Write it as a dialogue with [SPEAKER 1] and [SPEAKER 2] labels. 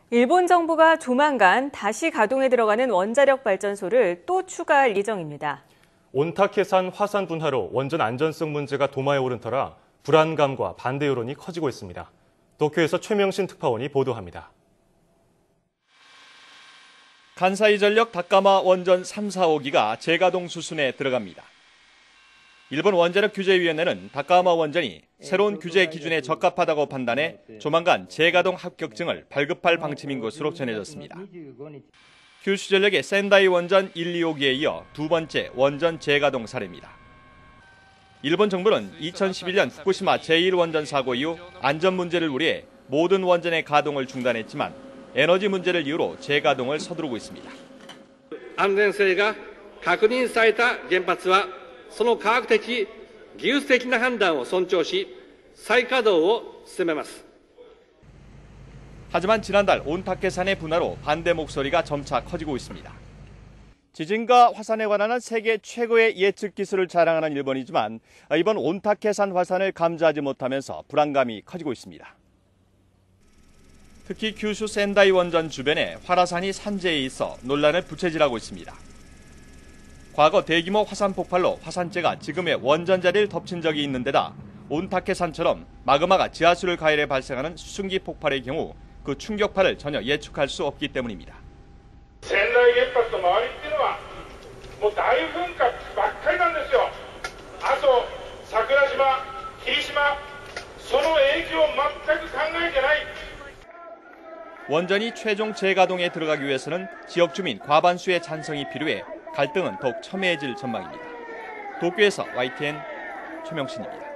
[SPEAKER 1] 일본 정부가 조만간 다시 가동에 들어가는 원자력 발전소를 또 추가할 예정입니다.
[SPEAKER 2] 온타케산 화산 분화로 원전 안전성 문제가 도마에 오른 터라 불안감과 반대 여론이 커지고 있습니다. 도쿄에서 최명신 특파원이 보도합니다.
[SPEAKER 3] 간사이 전력 다카마 원전 3, 4호기가 재가동 수순에 들어갑니다. 일본 원자력 규제위원회는 다카마 원전이 새로운 규제 기준에 적합하다고 판단해 조만간 재가동 합격증을 발급할 방침인 것으로 전해졌습니다. 규슈전력의 센다이 원전 1, 2호기에 이어 두 번째 원전 재가동 사례입니다. 일본 정부는 2011년 후쿠시마 제1원전 사고 이후 안전 문제를 우려해 모든 원전의 가동을 중단했지만 에너지 문제를 이유로 재가동을 서두르고 있습니다.
[SPEAKER 4] 安全性が確認された原発はその科学的技術的な判断を尊重し再稼働を進めます.
[SPEAKER 3] 하지만 지난달 온타케산의 분화로 반대 목소리가 점차 커지고 있습니다. 지진과 화산에 관한 세계 최고의 예측 기술을 자랑하는 일본이지만 이번 온타케산 화산을 감지하지 못하면서 불안감이 커지고 있습니다. 특히 규슈 센다이 원전 주변에 활화산이 산재해 있어 논란을 부채질하고 있습니다. 과거 대규모 화산 폭발로 화산재가 지금의 원전 자리를 덮친 적이 있는 데다 온타케산처럼 마그마가 지하수를 가열해 발생하는 수증기 폭발의 경우 그 충격파를 전혀 예측할 수 없기 때문입니다.
[SPEAKER 5] 仙台原発の周りっていうのはもう大噴火ばっかりなんですよ。阿蘇、桜島、霧島、その影響を全く考えてない。
[SPEAKER 3] 원전이 최종 재가동에 들어가기 위해서는 지역 주민 과반수의 찬성이 필요해 갈등은 더욱 첨예해질 전망입니다. 도쿄에서 YTN 최명신입니다.